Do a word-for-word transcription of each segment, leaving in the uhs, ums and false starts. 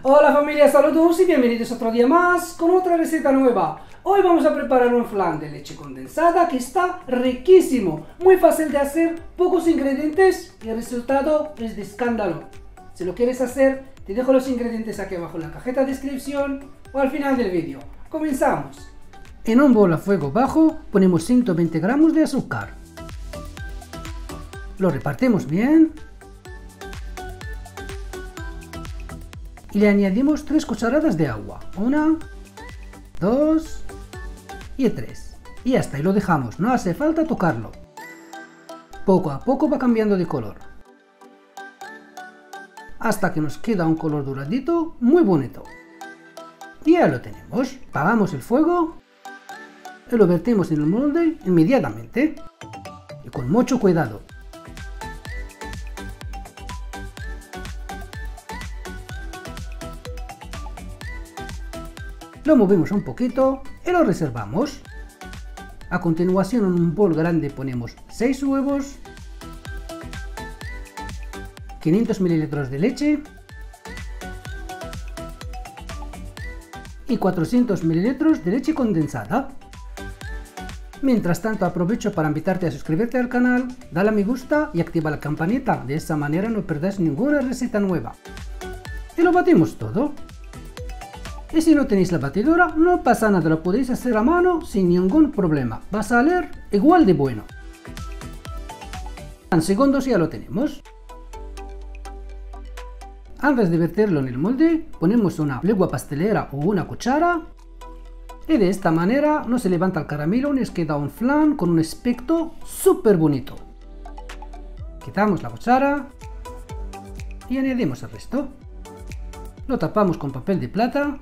Hola familia, saludos y bienvenidos otro día más con otra receta nueva. Hoy vamos a preparar un flan de leche condensada que está riquísimo, muy fácil de hacer, pocos ingredientes y el resultado es de escándalo. Si lo quieres hacer, te dejo los ingredientes aquí abajo en la cajita de descripción o al final del vídeo. Comenzamos. En un bol a fuego bajo ponemos ciento veinte gramos de azúcar. Lo repartimos bien. Y le añadimos tres cucharadas de agua. Una, dos y tres. Y hasta ahí lo dejamos, no hace falta tocarlo. Poco a poco va cambiando de color. Hasta que nos queda un color doradito muy bonito. Y ya lo tenemos. Apagamos el fuego y lo vertimos en el molde inmediatamente. Y con mucho cuidado. Lo movemos un poquito y lo reservamos. A continuación en un bol grande ponemos seis huevos, quinientos mililitros de leche y cuatrocientos mililitros de leche condensada. Mientras tanto aprovecho para invitarte a suscribirte al canal, dale a me gusta y activa la campanita, de esa manera no perdés ninguna receta nueva. Y lo batimos todo. Y si no tenéis la batidora, no pasa nada, lo podéis hacer a mano sin ningún problema. Va a salir igual de bueno. En segundos ya lo tenemos. Antes de verterlo en el molde, ponemos una legua pastelera o una cuchara. Y de esta manera no se levanta el caramelo, nos queda un flan con un aspecto súper bonito. Quitamos la cuchara y añadimos el resto. Lo tapamos con papel de plata.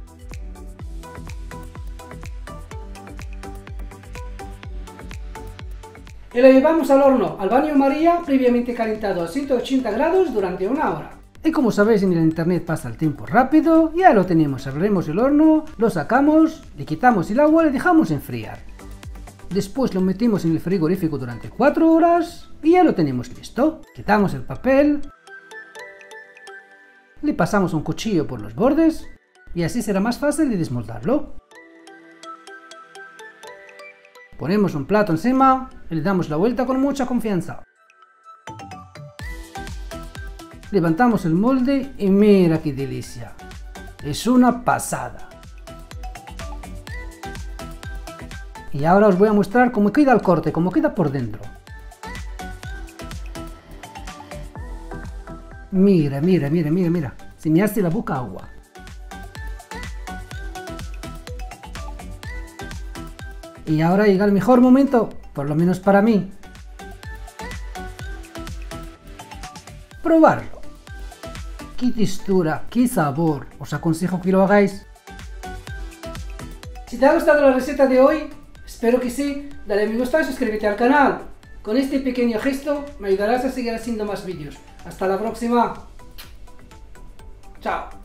Y lo llevamos al horno, al baño María, previamente calentado a ciento ochenta grados durante una hora. Y como sabéis, en el internet pasa el tiempo rápido, ya lo tenemos. Abrimos el horno, lo sacamos, le quitamos el agua y le dejamos enfriar. Después lo metimos en el frigorífico durante cuatro horas y ya lo tenemos listo. Quitamos el papel, le pasamos un cuchillo por los bordes y así será más fácil de desmoldarlo. Ponemos un plato encima y le damos la vuelta con mucha confianza. Levantamos el molde y mira qué delicia. Es una pasada. Y ahora os voy a mostrar cómo queda el corte, cómo queda por dentro. Mira, mira, mira, mira, mira. Se me hace la boca agua. Y ahora llega el mejor momento, por lo menos para mí. Probarlo. Qué textura, qué sabor. Os aconsejo que lo hagáis. Si te ha gustado la receta de hoy, espero que sí, dale a me gusta y suscríbete al canal. Con este pequeño gesto me ayudarás a seguir haciendo más vídeos. Hasta la próxima. Chao.